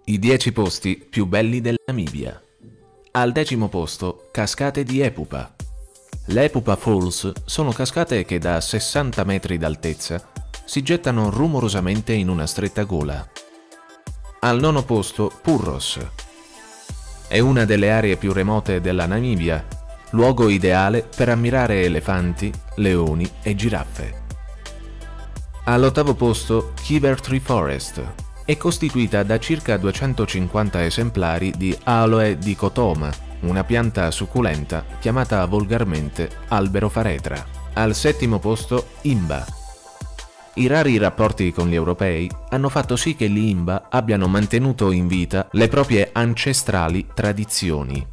I 10 posti più belli della Namibia. Al 10° posto, cascate di Epupa. Le Epupa Falls sono cascate che da 60 metri d'altezza si gettano rumorosamente in una stretta gola. Al 9° posto, Purros. È una delle aree più remote della Namibia, luogo ideale per ammirare elefanti, leoni e giraffe. All'8° posto, Kiver Tree Forest. È costituita da circa 250 esemplari di Aloe dichotoma, una pianta succulenta chiamata volgarmente albero faretra. Al 7° posto, Imba. I rari rapporti con gli europei hanno fatto sì che gli Imba abbiano mantenuto in vita le proprie ancestrali tradizioni.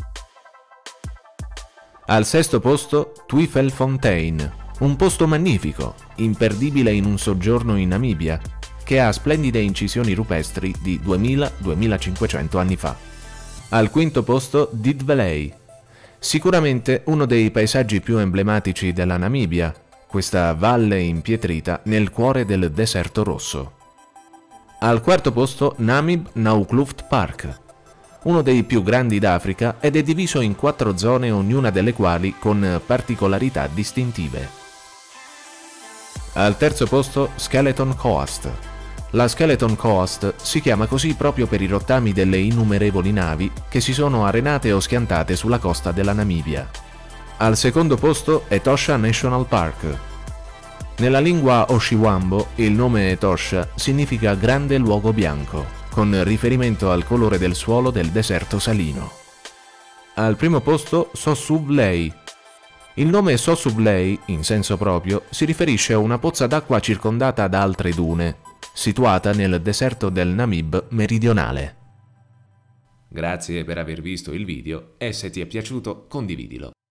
Al 6° posto, Tweefelfontein, un posto magnifico, imperdibile in un soggiorno in Namibia, che ha splendide incisioni rupestri di 2000-2500 anni fa. Al 5° posto, Didveley, sicuramente uno dei paesaggi più emblematici della Namibia, questa valle impietrita nel cuore del deserto rosso. Al 4° posto, Namib Naukluft Park, uno dei più grandi d'Africa ed è diviso in 4 zone, ognuna delle quali con particolarità distintive. Al 3° posto, Skeleton Coast. La Skeleton Coast si chiama così proprio per i rottami delle innumerevoli navi che si sono arenate o schiantate sulla costa della Namibia. Al 2° posto, Etosha National Park. Nella lingua Oshiwambo il nome Etosha significa grande luogo bianco, con riferimento al colore del suolo del deserto salino. Al 1° posto, Sossubley. Il nome Sossubley, in senso proprio, si riferisce a una pozza d'acqua circondata da altre dune, situata nel deserto del Namib meridionale. Grazie per aver visto il video e se ti è piaciuto condividilo.